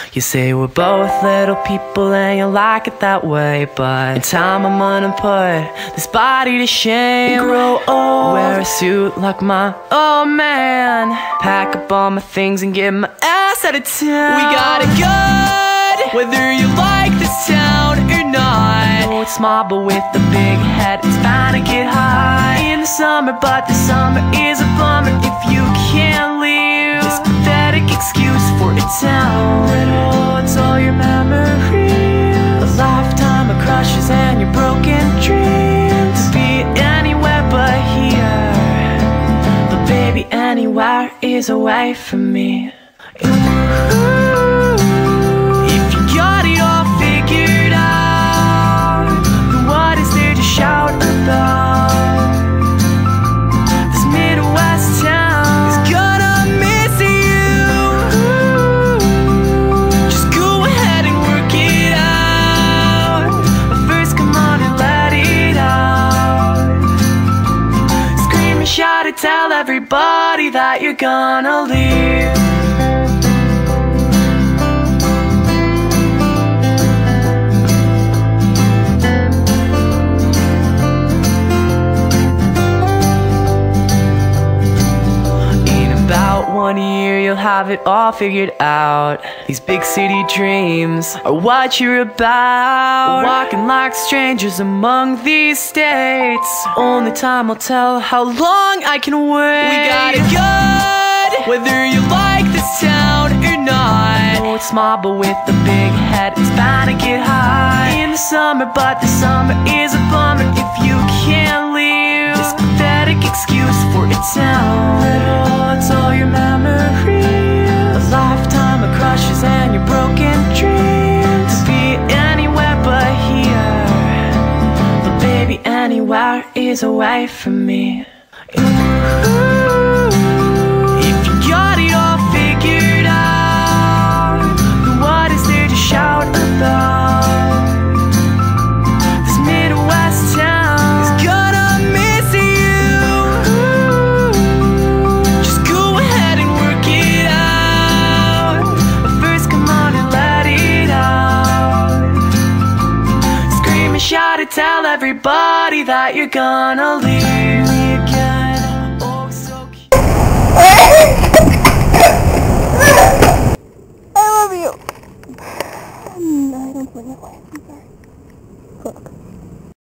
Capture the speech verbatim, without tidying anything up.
You say we're both little people and you like it that way, but in time I'm gonna put this body to shame. Grow old, wear a suit like my old man, pack up all my things and get my ass out of town. We got it good, whether you like this town or not. Oh, it's small but with the big head, it's bound to get high in the summer, but the summer is a bummer if you can't leave this pathetic excuse for a town that holds all your memories, a lifetime of crushes and your broken dreams. To be anywhere but here, but baby anywhere is away from me. If you got it all figured out, then what is there to shout about? This Midwest town is gonna miss you. Just go ahead and work it out, but first come on and let it out. Scream and shout it, tell everybody that you're gonna leave. One year you'll have it all figured out. These big city dreams are what you're about. Walking like strangers among these states, only time will tell how long I can wait. We got it good, whether you like this town or not. Oh, it's small but with the big head, it's bound to get high in the summer, but the summer is a bummer if you can't leave this pathetic excuse for a town that holds all your memories, a lifetime of crushes and your broken dreams. To be anywhere but here, but baby anywhere is away from me. If you got it all figured out, then what is there to shout about? This Midwest town is gonna miss you. Just go ahead and work it out, but first come on and let it out. Scream and shout it, tell everybody that you're gonna leave me again. Oh, so cute. I love you. No, I don't play away. I'm sorry. Look.